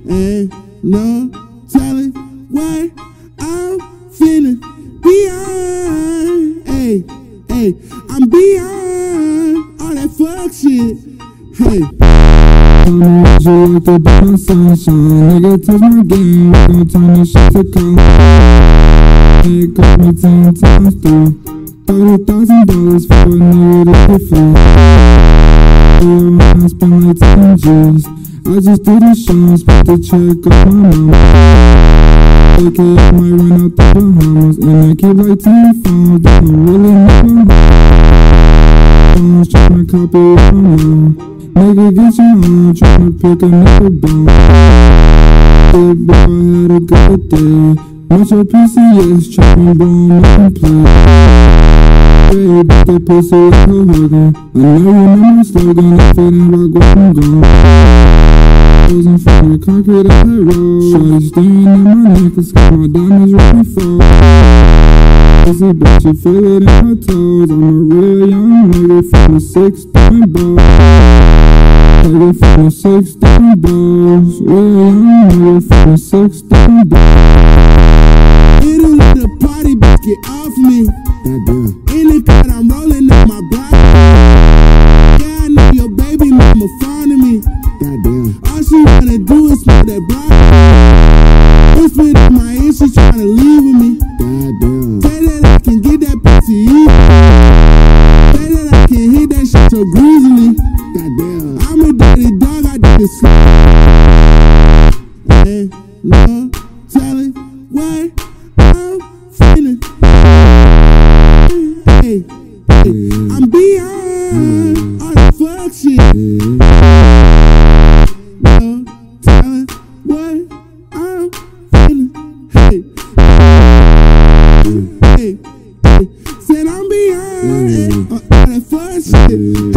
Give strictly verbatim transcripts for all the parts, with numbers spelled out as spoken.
Ain't no telling what I'm feeling beyond. Hey, hey, I'm beyond all that fuck shit. Hey. Tell me what you like to be my sunshine. Nigga, touch my game, we gon' turn this shit to color. It cost me ten times through. Thirty thousand dollars for a nigga to get free. I spend like ten G's. I just do the shows, put the check on my mama. A K A I might run out the Bahamas, and I keep like ten phones, they don't really know my phones, tryna copy what I'm on. Nigga, get your own, tryna pick another bone. Yeah, boy, I had a good day. Metro P C S, chopping boom, making play. Yeah, but that pussy like a hugger. I know you know my slogan, if it ain't rock, what I'm gone. Frozen from the concrete of that road. Shorty staring at my necklace, got my diamonds ready for. Pussy bitch, you feel it in her toes. I'm a real young nigga from the sixteen block. Nigga from the sixteen blocks. Real young nigga from the sixteen blocks. Little little party bitch, get off me. In the cut, I'm rolling up my block. Yeah, I know your baby mama fond of me. Goddamn. All she wanna do is smoke that block. Whisper in my ear, she tryna leave with me. Goddamn. Say that I can get that pussy easy. Say that I can hit that shit so greasily. Goddamn. I'm a dirty dog, I do this shit. Ain't no telling what I'm feeling. Hey, hey, I'm beyond all that fuck shit. No telling what I'm feeling. Hey, hey, hey, said I'm beyond all that fuck shit.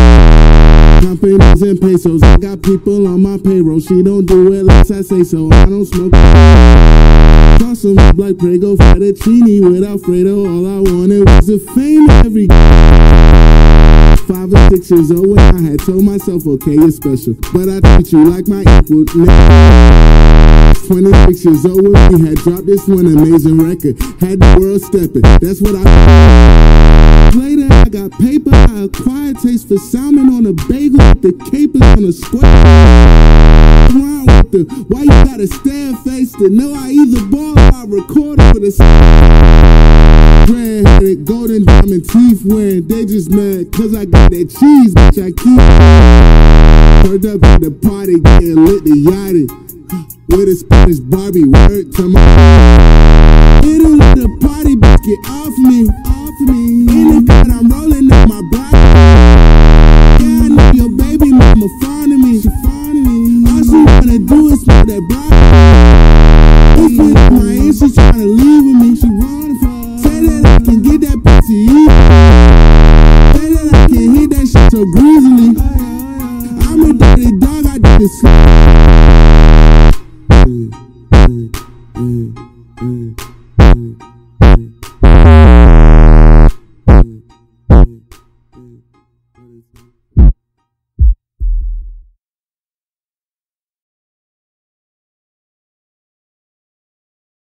Pesos and pesos, I got people on my payroll. She don't do it unless I say so. I don't smoke. Toss some black Prego fettuccine with Alfredo. All I wanted was the fame every. Five or six years old when I had told myself, okay, you're special, but I treat you like my equal. twenty-six years old when we had dropped this one amazing record. Had the world stepping. That's what I. Later, I got paper. I acquired taste for salmon on a bagel with the capers on a square. Around with the why you gotta stare face to know I either ball or I record for the red-headed golden diamond teeth wearing. They just mad cause I got that cheese, bitch. I keep turned up at the party, getting lit the yachty with a Spanish Barbie. Word to my little little party, bitch. Get off me, off me. In the cut, I'm rolling up my block. Yeah, I know your baby mama fond of me. She fond of me. All she wanna do is smoke that block. Whisper in my ear, she tryna leave with me. She wanna fall. Say that I can get that pussy easy. Say that I can hit that shit so greasily. I'm a dirty dog, I do this.